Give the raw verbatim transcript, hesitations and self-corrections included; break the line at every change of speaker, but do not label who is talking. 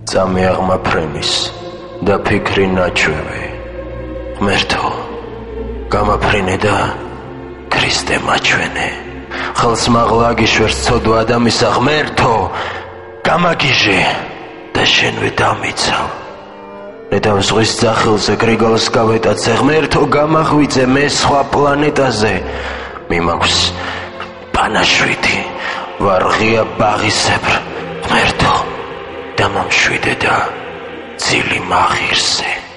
წამეაღმა ფრენის და ფიქრი ნაჩვევი. ღმერთო, გამაფრინე და ქრისტე მაჩვენე. ხელს მაღლა გიშვერს ცოდვა და მისა. ღმერთო, გამაგიჟე და შენვე დამიცავ. ნეტავ ზღვის ძახილზე გრიგოლს გავეტაცე. ღმერთო, გამაღვიძე მე სხვა პლანეტაზე. მიმაქვს პანაშვიდი, ვარ ღია ბაღისებრ. ღმერთო, დამამშვიდე და ძილი მაღირზე.